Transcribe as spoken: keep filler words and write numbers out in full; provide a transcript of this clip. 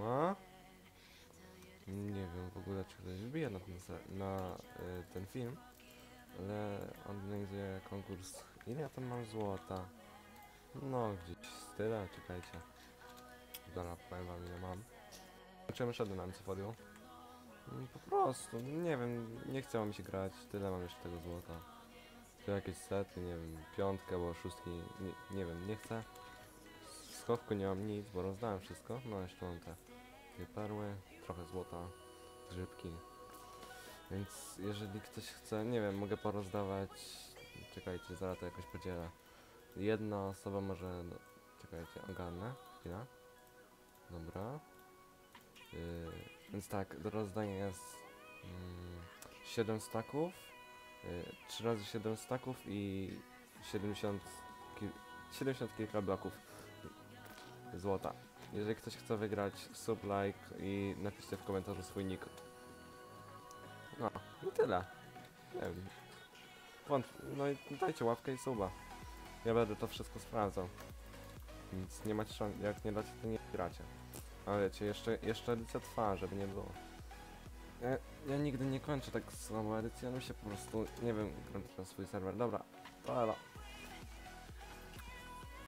siema. Nie wiem w ogóle, czy ktoś wbije na ten, na, y, ten film, ale organizuję konkurs. Ile ja tam mam złota? No, gdzieś z tyle, czekajcie. Dobra, powiem wam ile mam. Czemu szedłem na Ancyfodium? Mm, Po prostu, nie wiem, nie chciało mi się grać, tyle mam jeszcze tego złota. Tu jakieś sety, nie wiem, piątkę, bo szóstki, nie, nie wiem, nie chcę. W schowku nie mam nic, bo rozdałem wszystko, no jeszcze mam te dwie perły, trochę złota, grzybki. Więc jeżeli ktoś chce, nie wiem, mogę porozdawać, czekajcie, zaraz to jakoś podzielę. Jedna osoba może, no, czekajcie, ogarnę, chwila. Dobra. Yy, więc tak, do rozdania jest mm, siedem staków, yy, trzy razy siedem staków i siedemdziesiąt, kil, siedemdziesiąt kilka bloków złota. Jeżeli ktoś chce wygrać, sub, like i napiszcie w komentarzu swój nick. No, i tyle. Nie wiem. Wąt no i dajcie łapkę i suba. Ja będę to wszystko sprawdzał. Więc nie macie szans, jak nie dacie, to nie gracie. A wiecie, jeszcze, jeszcze edycja trwa, żeby nie było. Ja, ja nigdy nie kończę tak słabo edycją, mi się po prostu, nie wiem, gram na swój serwer. Dobra, to elo.